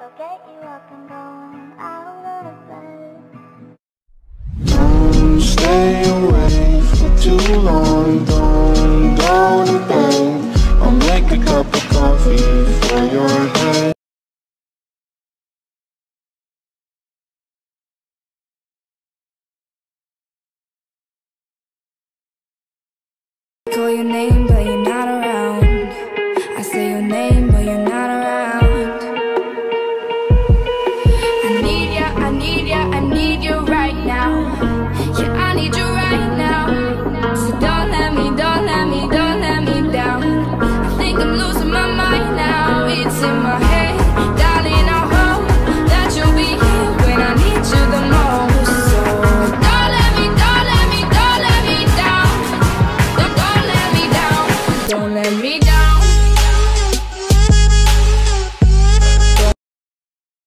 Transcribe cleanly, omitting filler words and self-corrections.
get you up and going out of bed. Don't stay awake for too long, don't go to bed. I'll make a cup of coffee for your head. Call your name